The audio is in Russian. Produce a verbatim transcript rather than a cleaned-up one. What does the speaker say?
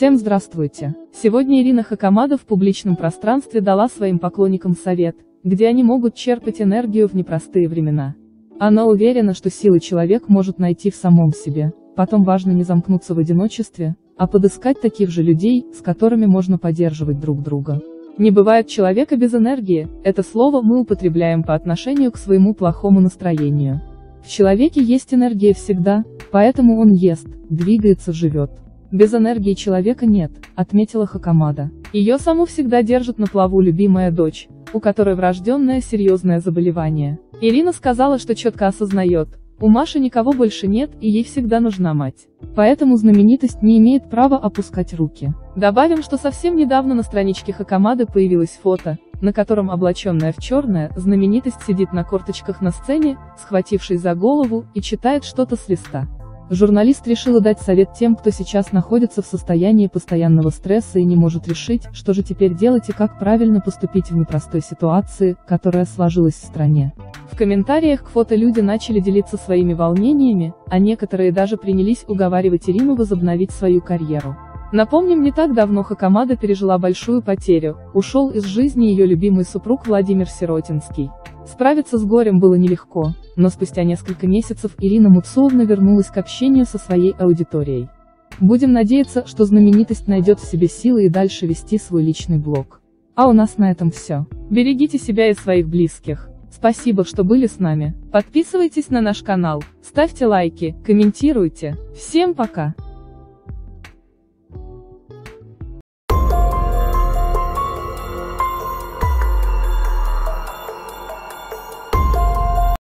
Всем здравствуйте! Сегодня Ирина Хакамада в публичном пространстве дала своим поклонникам совет, где они могут черпать энергию в непростые времена. Она уверена, что силы человек может найти в самом себе, потом важно не замкнуться в одиночестве, а подыскать таких же людей, с которыми можно поддерживать друг друга. Не бывает человека без энергии, это слово мы употребляем по отношению к своему плохому настроению. В человеке есть энергия всегда, поэтому он ест, двигается, живет. Без энергии человека нет, отметила Хакамада. Ее саму всегда держит на плаву любимая дочь, у которой врожденное серьезное заболевание. Ирина сказала, что четко осознает, у Маши никого больше нет и ей всегда нужна мать. Поэтому знаменитость не имеет права опускать руки. Добавим, что совсем недавно на страничке Хакамады появилось фото, на котором облаченная в черное, знаменитость сидит на корточках на сцене, схватившись за голову, и читает что-то с листа. Журналист решила дать совет тем, кто сейчас находится в состоянии постоянного стресса и не может решить, что же теперь делать и как правильно поступить в непростой ситуации, которая сложилась в стране. В комментариях к фото люди начали делиться своими волнениями, а некоторые даже принялись уговаривать Ирину возобновить свою карьеру. Напомним, не так давно Хакамада пережила большую потерю, ушел из жизни ее любимый супруг Владимир Сиротинский. Справиться с горем было нелегко, но спустя несколько месяцев Ирина Муцуловна вернулась к общению со своей аудиторией. Будем надеяться, что знаменитость найдет в себе силы и дальше вести свой личный блог. А у нас на этом все. Берегите себя и своих близких. Спасибо, что были с нами. Подписывайтесь на наш канал, ставьте лайки, комментируйте. Всем пока!